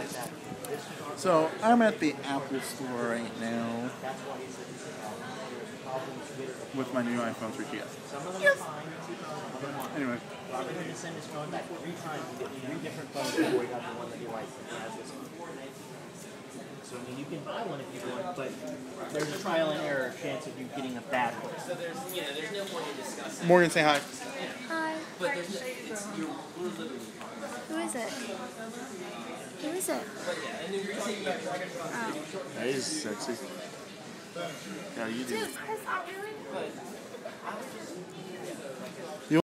So I'm at the Apple store right now with my new iPhone 3GS. Anyway. Robert had to send his phone back 3 times to get 3 different phones before he got the one that he likes. So I mean, you can buy one if you want, but there's a trial and error chance of you getting a bad one. So there's no point in discussing. Morgan, say hi. Hi. But there's no, we're literally. Who is it? Who is it? Oh. That is sexy. Yeah, you do. Dude, Chris, I really.